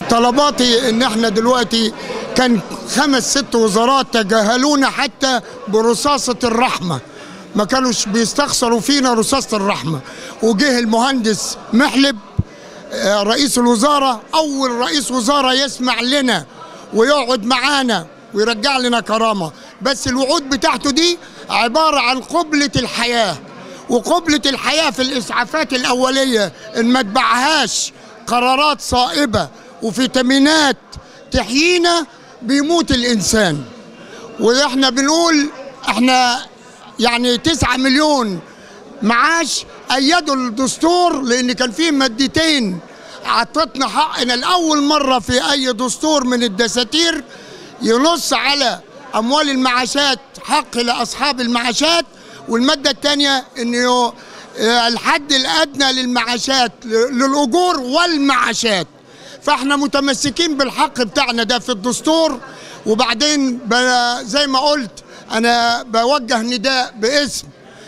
طلباتي ان احنا دلوقتي كان 5 6 وزارات تجاهلونا حتى برصاصة الرحمة، ما كانوش بيستخسروا فينا رصاصة الرحمة. وجه المهندس محلب رئيس الوزارة، أول رئيس وزارة يسمع لنا ويقعد معانا ويرجع لنا كرامة، بس الوعود بتاعته دي عبارة عن قبلة الحياة، وقبلة الحياة في الإسعافات الأولية إن ما تبعهاش قرارات صائبة وفيتامينات تحيينا بيموت الإنسان. وإحنا بنقول إحنا يعني 9 مليون معاش أيدوا الدستور، لأن كان فيه مادتين عطتنا حقنا لأول مرة في أي دستور من الدساتير ينص على أموال المعاشات حق لأصحاب المعاشات، والمادة الثانية إنه الحد الأدنى للمعاشات للأجور والمعاشات. فاحنا متمسكين بالحق بتاعنا ده في الدستور. وبعدين زي ما قلت أنا بوجه نداء باسم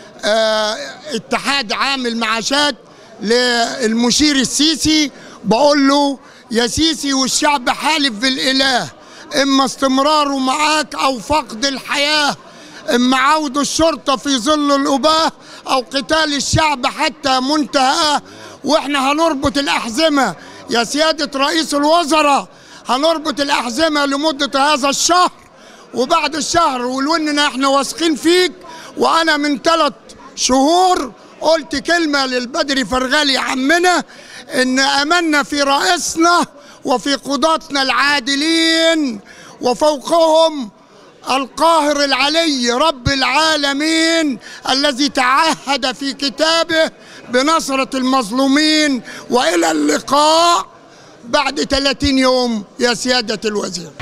اتحاد عامل معاشات للمشير السيسي، بقول له يا سيسي والشعب حالف بالإله، إما استمراره معاك أو فقد الحياة، إما عود الشرطة في ظل الأباه أو قتال الشعب حتى منتهاه. وإحنا هنربط الأحزمة يا سيادة رئيس الوزراء، هنربط الأحزمة لمدة هذا الشهر وبعد الشهر، ولو إننا إحنا واثقين فيك. وأنا من 3 شهور قلت كلمة للبدري فرغالي عمنا إن أمنا في رئيسنا وفي قضاتنا العادلين، وفوقهم القاهر العلي رب العالمين الذي تعهد في كتابه بنصرة المظلومين. وإلى اللقاء بعد 30 يوم يا سيادة الوزير.